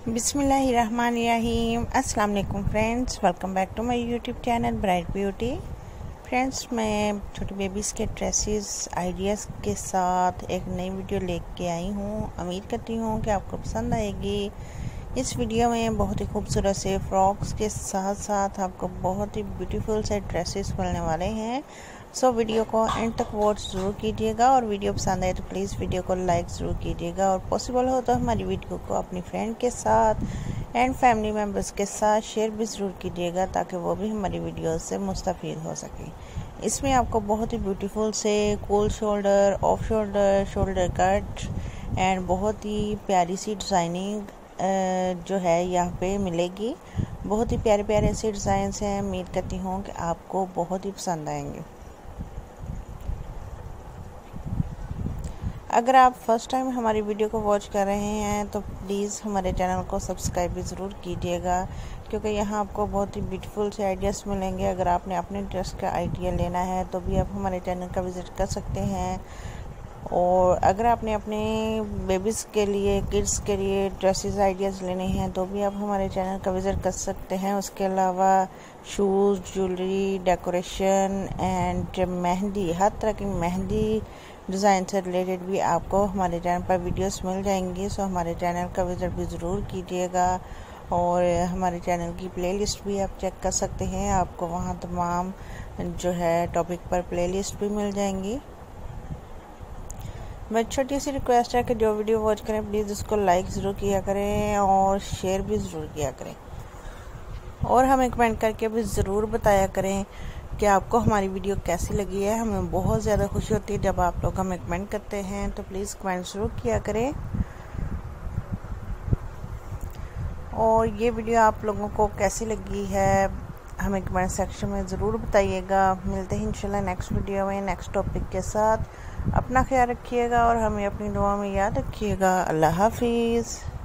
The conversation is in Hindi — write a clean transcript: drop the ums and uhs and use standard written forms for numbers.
बिस्मिल्लाहिर्रहमानिर्रहीम। अस्सलाम वालेकुम friends, welcome back to my YouTube channel bright beauty. Friends, मैं छोटी बेबीज़ के ड्रेसेस आइडियाज़ के साथ एक नई वीडियो लेके आई हूँ। उम्मीद करती हूँ कि आपको पसंद आएगी। इस वीडियो में बहुत ही खूबसूरत से फ्रॉक्स के साथ साथ आपको बहुत ही ब्यूटीफुल से ड्रेसेस मिलने वाले हैं। सो वीडियो को एंड तक वॉच ज़रूर कीजिएगा और वीडियो पसंद आए तो प्लीज़ वीडियो को लाइक ज़रूर कीजिएगा और पॉसिबल हो तो हमारी वीडियो को अपनी फ्रेंड के साथ एंड फैमिली मेम्बर्स के साथ शेयर भी ज़रूर कीजिएगा ताकि वो भी हमारी वीडियो से मुस्तफ़ीद हो सके। इसमें आपको बहुत ही ब्यूटीफुल से cool shoulder, off shoulder, shoulder cut and बहुत ही प्यारी सी डिज़ाइनिंग जो है यहाँ पे मिलेगी। बहुत ही प्यारे प्यारे से डिज़ाइंस हैं। उम्मीद करती हूँ कि आपको बहुत ही पसंद आएंगे। अगर आप फर्स्ट टाइम हमारी वीडियो को वॉच कर रहे हैं तो प्लीज़ हमारे चैनल को सब्सक्राइब भी ज़रूर कीजिएगा, क्योंकि यहाँ आपको बहुत ही ब्यूटीफुल से आइडियाज़ मिलेंगे। अगर आपने अपने ड्रेस का आइडिया लेना है तो भी आप हमारे चैनल का विज़िट कर सकते हैं। और अगर आपने अपने बेबीज़ के लिए, किड्स के लिए ड्रेसेस आइडियाज़ लेने हैं तो भी आप हमारे चैनल का विज़िट कर सकते हैं। उसके अलावा shoes, jewellery, decoration and mehndi, हर तरह की मेहंदी डिज़ाइन से रिलेटेड भी आपको हमारे चैनल पर वीडियोस मिल जाएंगी। सो हमारे चैनल का विज़िट भी ज़रूर कीजिएगा और हमारे चैनल की प्लेलिस्ट भी आप चेक कर सकते हैं। आपको वहाँ तमाम जो है टॉपिक पर प्लेलिस्ट भी मिल जाएंगी। मैं छोटी सी रिक्वेस्ट है कि जो वीडियो वॉच करें प्लीज़ उसको लाइक ज़रूर किया करें और शेयर भी ज़रूर किया करें और हमें कमेंट करके भी ज़रूर बताया करें कि आपको हमारी वीडियो कैसी लगी है। हमें बहुत ज़्यादा खुशी होती है जब आप लोग हमें कमेंट करते हैं, तो प्लीज़ कमेंट ज़रूर किया करें। और ये वीडियो आप लोगों को कैसी लगी है हमें कमेंट सेक्शन में ज़रूर बताइएगा। मिलते हैं इंशाल्लाह नेक्स्ट वीडियो में नेक्स्ट टॉपिक के साथ। अपना ख्याल रखिएगा और हमें अपनी दुआ में याद रखिएगा। अल्लाह हाफिज़।